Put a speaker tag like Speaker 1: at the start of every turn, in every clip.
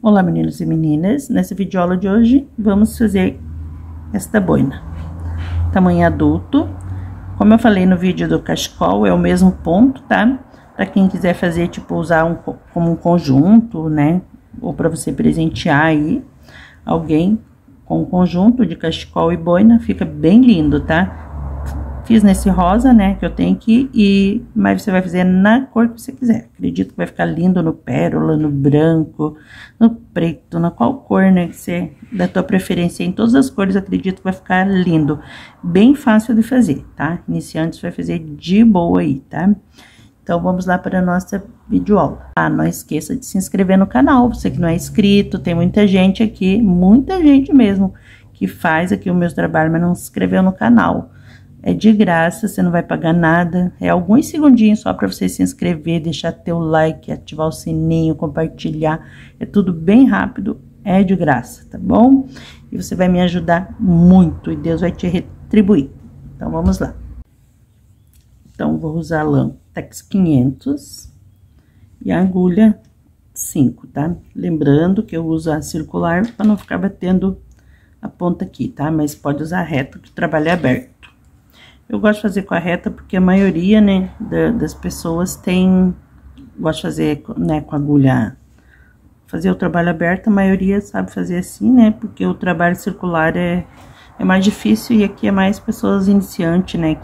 Speaker 1: Olá, meninos e meninas, nessa videoaula de hoje vamos fazer esta boina, tamanho adulto. Como eu falei no vídeo do cachecol, é o mesmo ponto, tá? Pra quem quiser fazer, tipo, usar como um conjunto, né? Ou pra você presentear aí alguém com um conjunto de cachecol e boina, fica bem lindo, tá? Fiz nesse rosa, né, que eu tenho aqui, mas você vai fazer na cor que você quiser. Acredito que vai ficar lindo no pérola, no branco, no preto, na qual cor, né, que você, da tua preferência. Em todas as cores, acredito que vai ficar lindo. Bem fácil de fazer, tá? Iniciantes vai fazer de boa aí, tá? Então, vamos lá para a nossa videoaula. Ah, não esqueça de se inscrever no canal, você que não é inscrito, tem muita gente aqui, muita gente mesmo, que faz aqui o meu trabalho, mas não se inscreveu no canal. É de graça, você não vai pagar nada, é alguns segundinhos só para você se inscrever, deixar teu like, ativar o sininho, compartilhar, é tudo bem rápido, é de graça, tá bom? E você vai me ajudar muito e Deus vai te retribuir. Então, vamos lá. Então, vou usar a lã Tex 500 e a agulha 5, tá? Lembrando que eu uso a circular para não ficar batendo a ponta aqui, tá? Mas pode usar a reta que o trabalho é aberto. Eu gosto de fazer com a reta porque a maioria, né, das pessoas gosta de fazer, né, com a agulha, fazer o trabalho aberto, a maioria sabe fazer assim, né, porque o trabalho circular é mais difícil e aqui é mais pessoas iniciantes, né,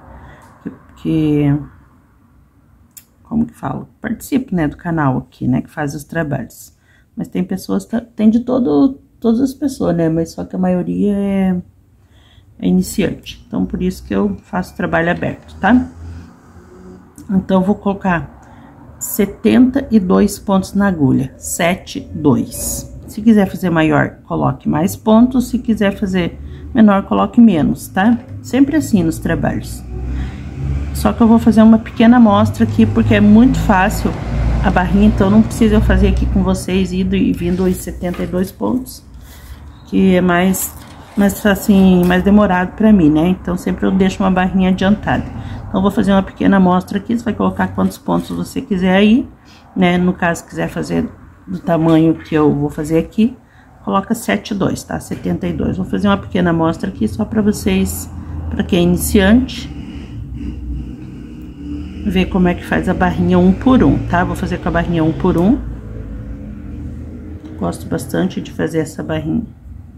Speaker 1: como que falo? Participo, né, do canal aqui, né, que faz os trabalhos. Mas tem pessoas, tem de todas as pessoas, né, mas só que a maioria é iniciante, então por isso que eu faço trabalho aberto, tá? Então, eu vou colocar 72 pontos na agulha, 7, 2. Se quiser fazer maior, coloque mais pontos, se quiser fazer menor, coloque menos, tá? Sempre assim nos trabalhos. Só que eu vou fazer uma pequena amostra aqui, porque é muito fácil a barrinha, então não precisa eu fazer aqui com vocês, indo e vindo os 72 pontos, que é mais assim, mais demorado pra mim, né? Então, sempre eu deixo uma barrinha adiantada. Então, eu vou fazer uma pequena amostra aqui, você vai colocar quantos pontos você quiser aí, né? No caso, quiser fazer do tamanho que eu vou fazer aqui, coloca 7,2, tá? 72. Vou fazer uma pequena amostra aqui só pra vocês, pra quem é iniciante, ver como é que faz a barrinha 1 por 1, tá? Vou fazer com a barrinha 1 por 1. Gosto bastante de fazer essa barrinha.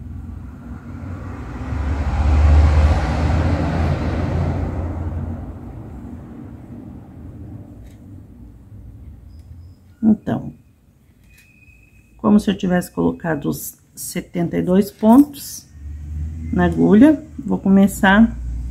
Speaker 1: Então, como se eu tivesse colocado os 72 pontos na agulha, vou começar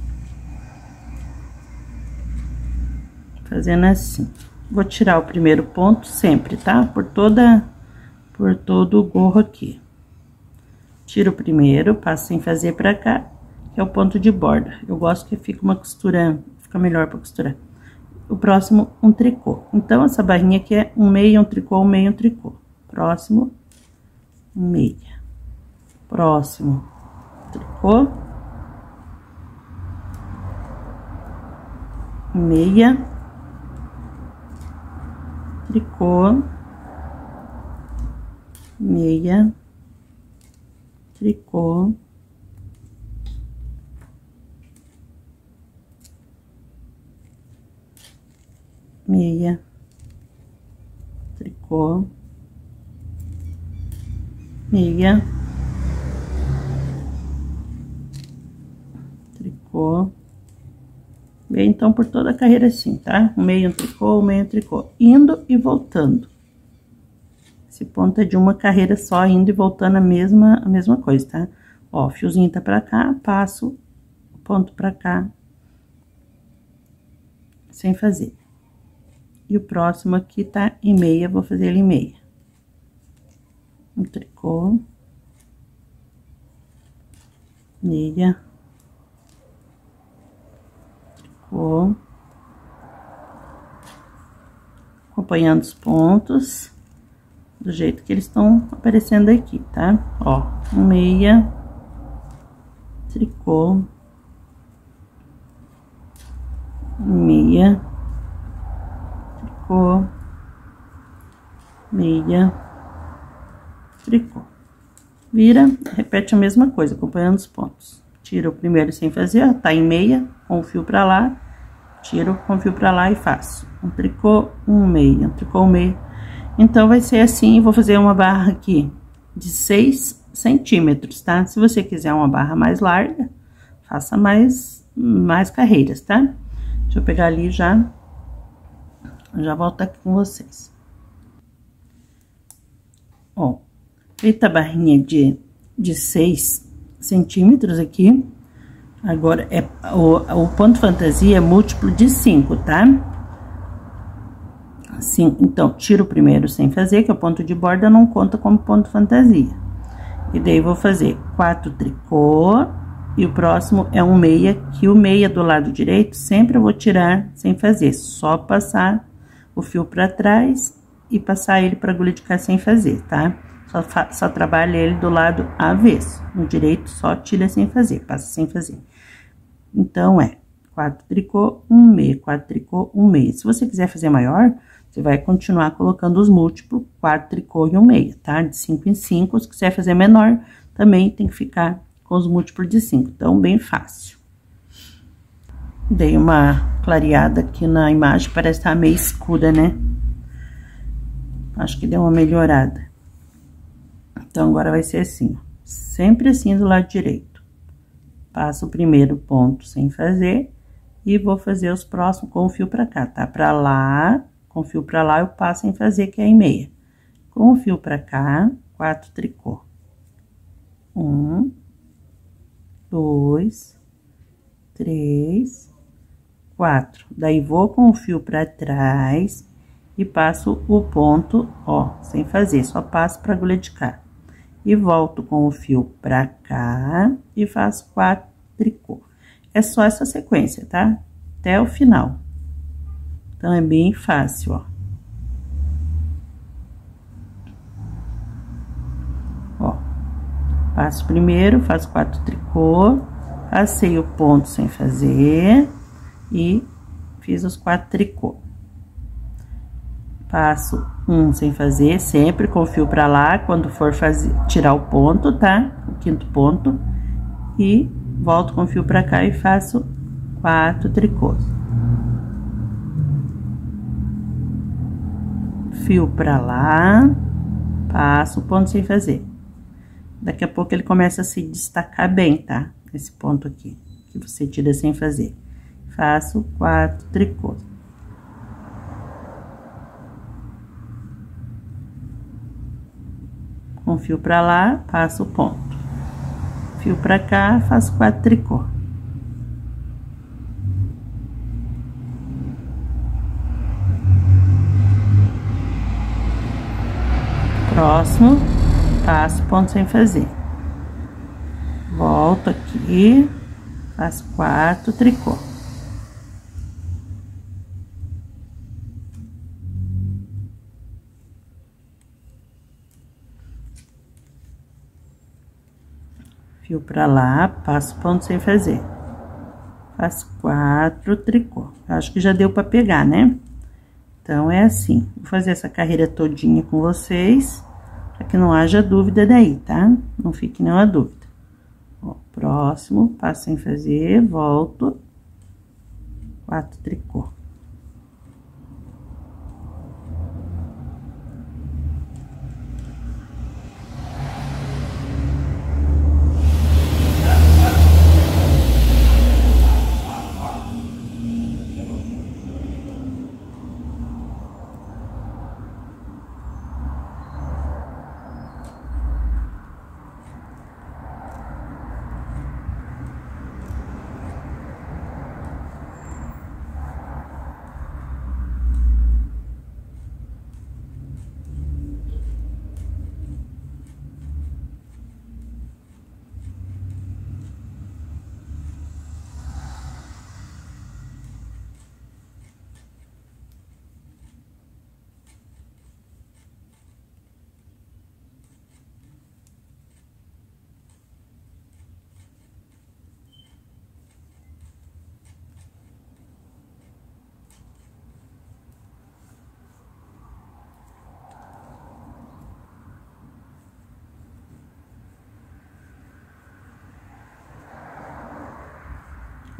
Speaker 1: fazendo assim. Vou tirar o primeiro ponto sempre, tá? Por todo o gorro aqui. Tiro o primeiro, passo sem fazer pra cá, que é o ponto de borda. Eu gosto que fica uma costura, fica melhor pra costurar. O próximo, um tricô. Então, essa barrinha aqui é um meio, um tricô, um meio, um tricô. Próximo, um meia. Próximo, tricô. Meia. Tricô. Meia. Tricô. Meia, tricô, meia, tricô. Bem, então, por toda a carreira assim, tá? Um meio, um tricô, um meio, um tricô. Indo e voltando. Esse ponto é de uma carreira só, indo e voltando a mesma coisa, tá? Ó, o fiozinho tá pra cá, passo o ponto pra cá, sem fazer. E o próximo aqui tá em meia, vou fazer ele em meia. Um tricô. Meia. Tricô. Acompanhando os pontos, do jeito que eles estão aparecendo aqui, tá? Ó, meia. Tricô. Meia. Tricô, meia, tricô. Vira, repete a mesma coisa, acompanhando os pontos. Tira o primeiro sem fazer, ó, tá em meia, com o fio pra lá, tiro com o fio pra lá e faço um tricô, um meia, um tricô, um meia. Então, vai ser assim, vou fazer uma barra aqui de 6 centímetros, tá? Se você quiser uma barra mais larga, faça mais carreiras, tá? Deixa eu pegar ali já volto aqui com vocês. Ó, feita a barrinha de 6 centímetros aqui, agora o ponto fantasia é múltiplo de 5, tá? Assim, então, tiro o primeiro sem fazer, que é o ponto de borda, não conta como ponto fantasia. E daí, vou fazer 4 tricô, e o próximo é um meia, que o meia do lado direito, sempre eu vou tirar sem fazer, só passar o fio pra trás e passar ele pra agulha de cá sem fazer, tá? Só trabalha ele do lado avesso, no direito só tira sem fazer, passa sem fazer. Então, 4 tricô, 1 meia, 4 tricô, 1 meia. Se você quiser fazer maior, você vai continuar colocando os múltiplos, 4 tricô e 1 meia, tá? De 5 em 5, se quiser fazer menor, também tem que ficar com os múltiplos de 5, então, bem fácil. Dei uma clareada aqui na imagem, parece estar meio escura, né? Acho que deu uma melhorada. Então, agora vai ser assim, ó, sempre assim do lado direito. Passo o primeiro ponto sem fazer e vou fazer os próximos com o fio pra cá, tá? Pra lá, com o fio pra lá, eu passo sem fazer, que é em meia. Com o fio pra cá, 4 tricô. 1, 2, 3, 4. Daí, vou com o fio pra trás e passo o ponto, ó, sem fazer, só passo pra agulha de cá. E volto com o fio pra cá e faço 4 tricô. É só essa sequência, tá? Até o final. Então, é bem fácil, ó. Ó, passo primeiro, faço 4 tricô, passei o ponto sem fazer e fiz os 4 tricô. Passo um sem fazer, sempre com o fio pra lá, quando for tirar o ponto, tá? O quinto ponto. E volto com o fio pra cá e faço 4 tricôs. Fio pra lá, passo o ponto sem fazer. Daqui a pouco ele começa a se destacar bem, tá? Esse ponto aqui, que você tira sem fazer. Faço 4 tricôs. Com fio pra lá, passo o ponto. Fio pra cá, faço 4 tricô. Próximo, passo ponto sem fazer. Volto aqui, faço 4 tricô. Fio pra lá, passo ponto sem fazer. Faço 4 tricô. Acho que já deu pra pegar, né? Então, é assim. Vou fazer essa carreira todinha com vocês, pra que não haja dúvida daí, tá? Não fique nenhuma dúvida. Ó, próximo, passo sem fazer, volto. 4 tricô.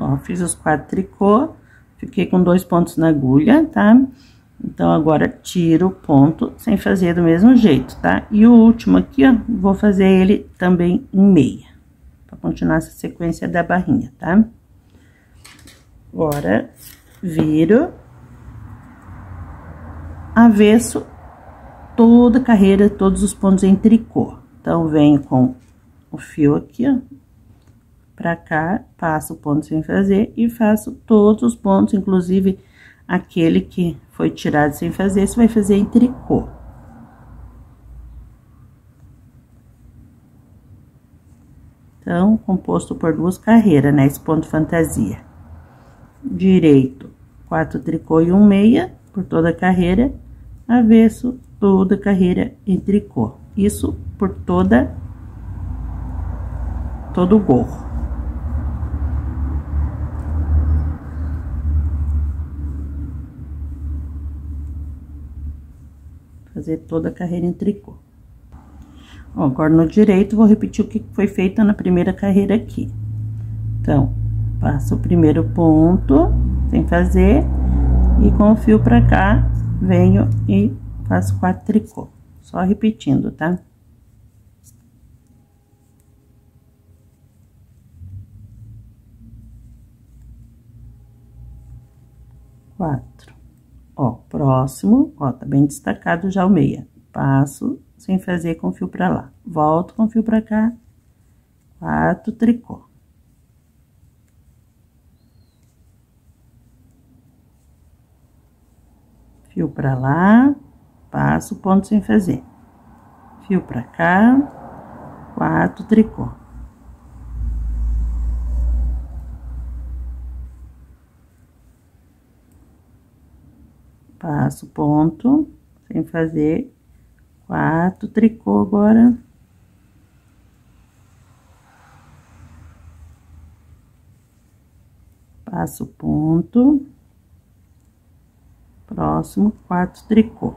Speaker 1: Ó, fiz os 4 tricô, fiquei com 2 pontos na agulha, tá? Então, agora, tiro o ponto sem fazer do mesmo jeito, tá? E o último aqui, ó, vou fazer ele também em meia, pra continuar essa sequência da barrinha, tá? Agora, viro, avesso, toda a carreira, todos os pontos em tricô. Então, venho com o fio aqui, ó, pra cá, passo o ponto sem fazer e faço todos os pontos, inclusive aquele que foi tirado sem fazer, você vai fazer em tricô. Então, composto por 2 carreiras, né? Esse ponto fantasia. Direito, 4 tricô e 1 meia por toda a carreira. Avesso, toda a carreira em tricô. Isso por todo o gorro. Fazer toda a carreira em tricô. Ó, agora no direito, vou repetir o que foi feito na primeira carreira aqui. Então, passo o primeiro ponto, sem fazer, e com o fio pra cá, venho e faço 4 tricô. Só repetindo, tá? Quatro. Ó, próximo, ó, tá bem destacado já o meia. Passo sem fazer com fio pra lá. Volto com fio pra cá, 4 tricô. Fio pra lá, passo o ponto sem fazer. Fio pra cá, 4 tricô. Passo o ponto sem fazer, 4 tricô agora. Passo o ponto, próximo, 4 tricô.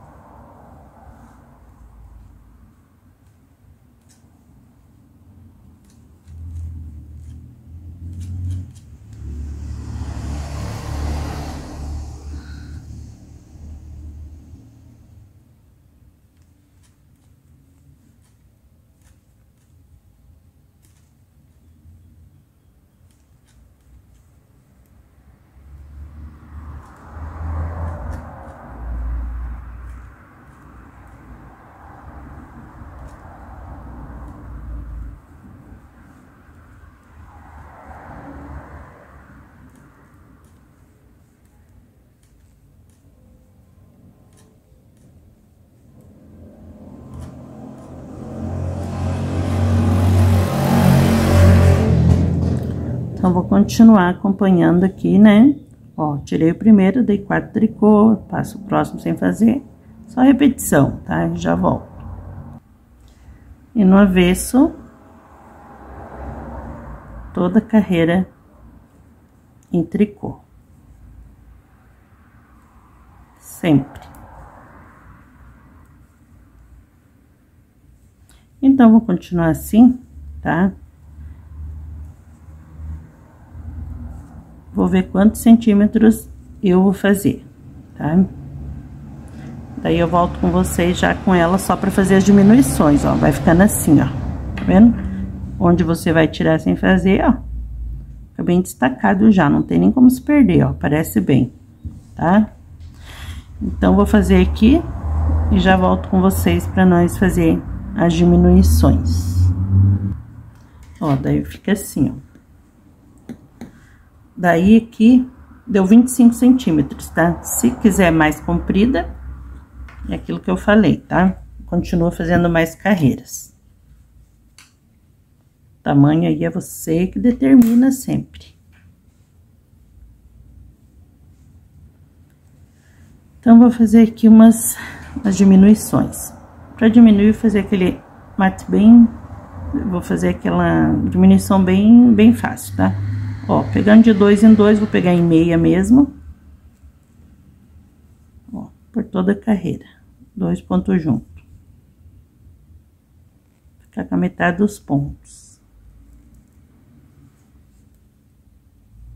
Speaker 1: Então, vou continuar acompanhando aqui, né? Ó, tirei o primeiro, dei 4 tricô, passo o próximo sem fazer, só repetição, tá? Já volto. E no avesso, toda a carreira em tricô. Sempre. Então, vou continuar assim, tá? Vou ver quantos centímetros eu vou fazer, tá? Daí, eu volto com vocês já com ela só pra fazer as diminuições, ó. Vai ficando assim, ó. Tá vendo? Onde você vai tirar sem fazer, ó. Fica bem destacado já, não tem nem como se perder, ó. Parece bem, tá? Então, vou fazer aqui e já volto com vocês pra nós fazer as diminuições. Ó, daí fica assim, ó. Daí, aqui, deu 25 centímetros, tá? Se quiser mais comprida, é aquilo que eu falei, tá? Continua fazendo mais carreiras. O tamanho aí é você que determina sempre. Então, vou fazer aqui umas diminuições. Pra diminuir, fazer aquele mate bem... Vou fazer aquela diminuição bem fácil, tá? Ó, pegando de 2 em 2, vou pegar em meia mesmo. Ó, por toda a carreira. 2 pontos juntos. Ficar com a metade dos pontos.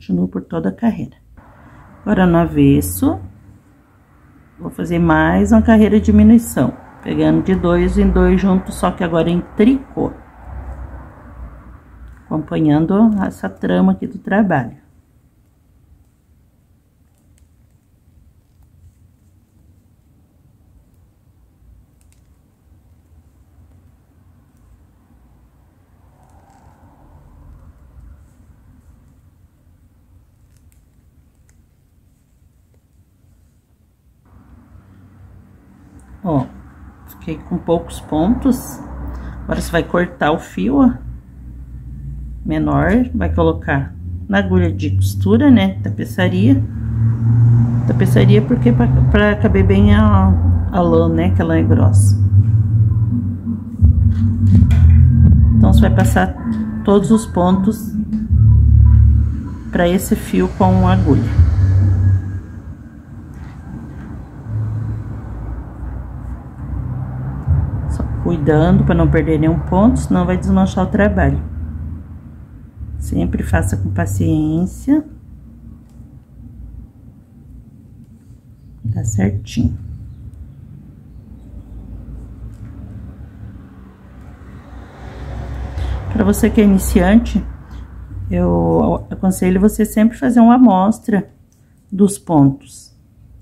Speaker 1: Continuo por toda a carreira. Agora, no avesso, vou fazer mais uma carreira de diminuição, pegando de 2 em 2 juntos, só que agora em tricô. Acompanhando essa trama aqui do trabalho. Ó, fiquei com poucos pontos. Agora você vai cortar o fio, ó, menor, vai colocar na agulha de costura, né, tapeçaria. Tapeçaria porque pra caber bem a lã, né, que ela é grossa. Então, você vai passar todos os pontos pra esse fio com a agulha. Cuidando para não perder nenhum ponto, senão vai desmanchar o trabalho. Sempre faça com paciência. Tá certinho. Para você que é iniciante, eu aconselho você sempre fazer uma amostra dos pontos.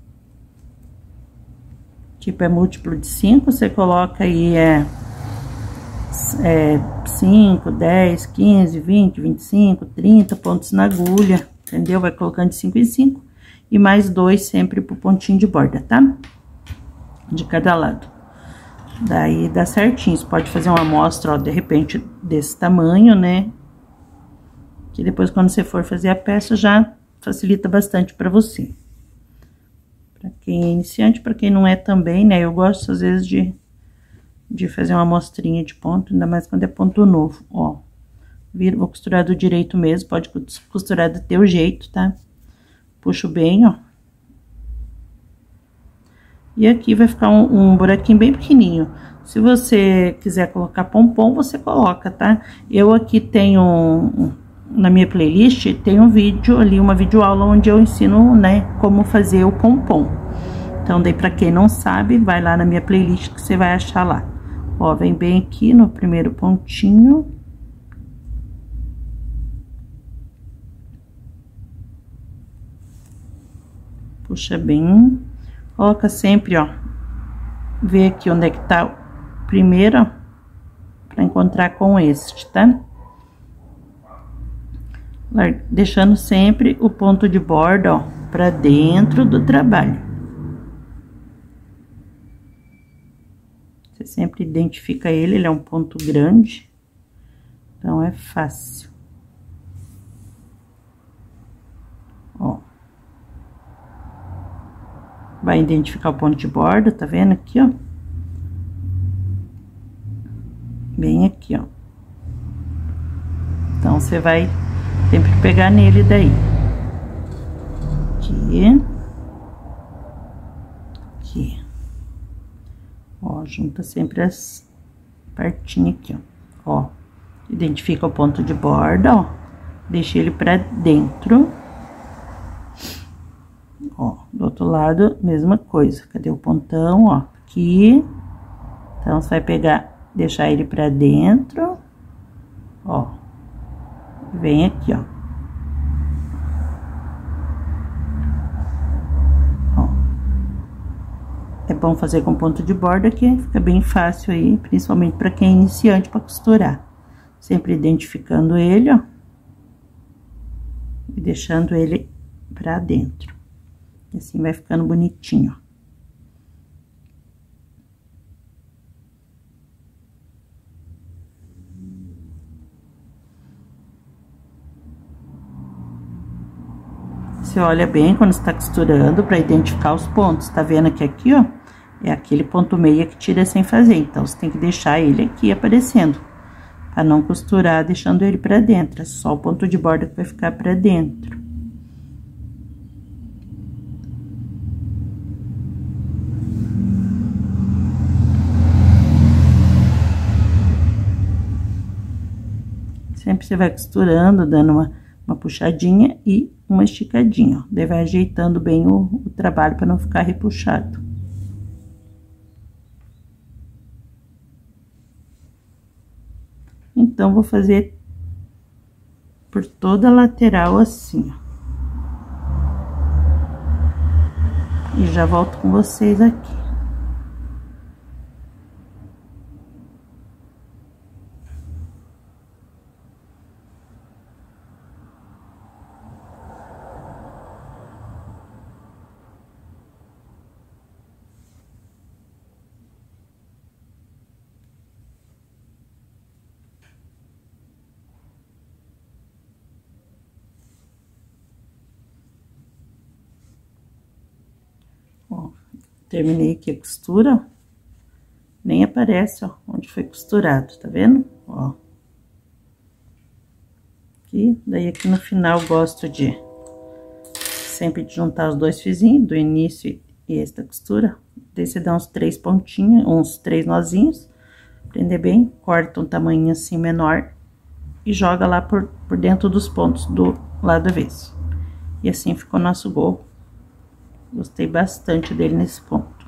Speaker 1: Tipo, é múltiplo de 5, você coloca aí 5, 10, 15, 20, 25, 30 pontos na agulha, entendeu? Vai colocando de 5 em 5 e mais 2 sempre pro pontinho de borda, tá? De cada lado. Daí dá certinho, você pode fazer uma amostra, ó, de repente desse tamanho, né? Que depois quando você for fazer a peça já facilita bastante pra você. Pra quem é iniciante, pra quem não é também, né? Eu gosto, às vezes, de fazer uma amostrinha de ponto, ainda mais quando é ponto novo, ó. Vou costurar do direito mesmo, pode costurar do teu jeito, tá? Puxo bem, ó. E aqui vai ficar um buraquinho bem pequenininho. Se você quiser colocar pompom, você coloca, tá? Eu aqui tenho... Na minha playlist tem um vídeo ali, uma videoaula onde eu ensino, né, como fazer o pompom. Então, daí pra quem não sabe, vai lá na minha playlist que você vai achar lá. Ó, vem bem aqui no primeiro pontinho. Puxa bem. Coloca sempre, ó, vê aqui onde é que tá o primeiro, ó, pra encontrar com este, tá? Deixando sempre o ponto de borda, ó, pra dentro do trabalho. Você sempre identifica ele é um ponto grande, então é fácil. Ó. Vai identificar o ponto de borda, tá vendo aqui, ó? Bem aqui, ó. Então, você vai sempre pegar nele daí. Aqui. Aqui. Ó, junta sempre as partinhas aqui, ó. Ó, identifica o ponto de borda, ó. Deixa ele pra dentro. Ó, do outro lado, mesma coisa. Cadê o pontão, ó? Aqui. Então, você vai pegar, deixar ele pra dentro. Ó. Vem aqui, ó. Ó. É bom fazer com ponto de borda que fica bem fácil aí, principalmente para quem é iniciante para costurar. Sempre identificando ele, ó. E deixando ele pra dentro. E assim vai ficando bonitinho, ó. Você olha bem quando está costurando para identificar os pontos. Tá vendo que aqui, ó, é aquele ponto meia que tira sem fazer. Então, você tem que deixar ele aqui aparecendo, para não costurar deixando ele para dentro. É só o ponto de borda que vai ficar para dentro. Sempre você vai costurando, dando uma Uma puxadinha e uma esticadinha, ó. Daí vai ajeitando bem o trabalho para não ficar repuxado. Então, vou fazer por toda a lateral assim, ó. E já volto com vocês aqui. Ó, terminei aqui a costura, nem aparece, ó, onde foi costurado, tá vendo? Ó. Aqui, daí aqui no final gosto de sempre de juntar os dois fiozinhos, do início e esta costura. Daí você dá uns 3 pontinhos, uns 3 nozinhos, prender bem, corta um tamanho assim menor e joga lá por dentro dos pontos do lado avesso. E assim ficou nosso gorro. Gostei bastante dele nesse ponto.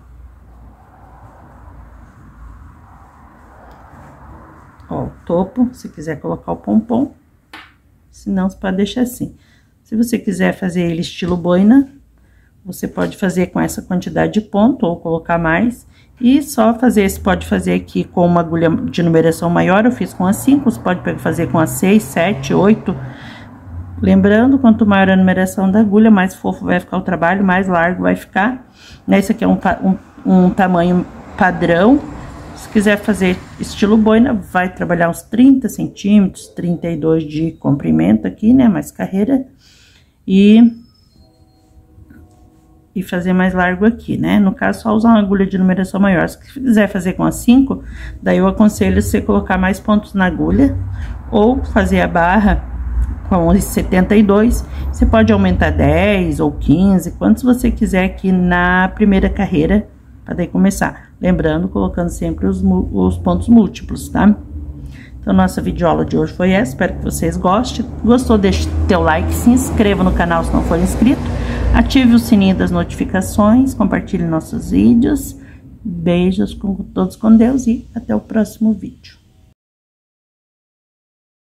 Speaker 1: Ó, o topo, se quiser colocar o pompom, se não, você pode deixar assim. Se você quiser fazer ele estilo boina, você pode fazer com essa quantidade de ponto ou colocar mais. E só fazer, você pode fazer aqui com uma agulha de numeração maior, eu fiz com a 5, você pode fazer com a 6, 7, 8. Lembrando, quanto maior a numeração da agulha, mais fofo vai ficar o trabalho, mais largo vai ficar. Esse aqui é um tamanho padrão. Se quiser fazer estilo boina, vai trabalhar uns 30 centímetros, 32 de comprimento aqui, né? Mais carreira. E fazer mais largo aqui, né? No caso, só usar uma agulha de numeração maior. Se quiser fazer com a 5, daí eu aconselho você colocar mais pontos na agulha. Ou fazer a barra com 72, você pode aumentar 10 ou 15, quantos você quiser aqui na primeira carreira, para daí começar. Lembrando, colocando sempre os pontos múltiplos, tá? Então, nossa videoaula de hoje foi essa, espero que vocês gostem. Gostou? Deixe teu like, se inscreva no canal se não for inscrito, ative o sininho das notificações, compartilhe nossos vídeos. Beijos com todos com Deus e até o próximo vídeo.